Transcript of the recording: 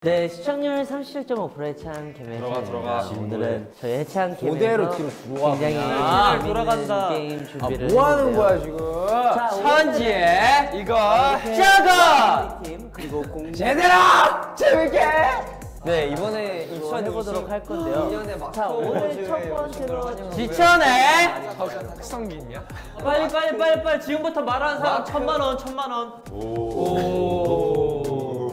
네, 시청률 37.5% 해찬 개면 들어가. 오늘은 저희 해찬 개면 그대로 뒤로 들어와. 굉장히 재밌는 돌아간다. 게임 준비를 뭐 하는 했는데요. 거야 지금? 자, 천지에 이거 짜가 팀 그리고 공 제대로 재밌게. 네 이번에 해보도록 할 건데요. 자, 오늘 첫 번째로 지천에 특성기 있냐? 빨리 지금부터 말하는 사람 1,000만 원. 오.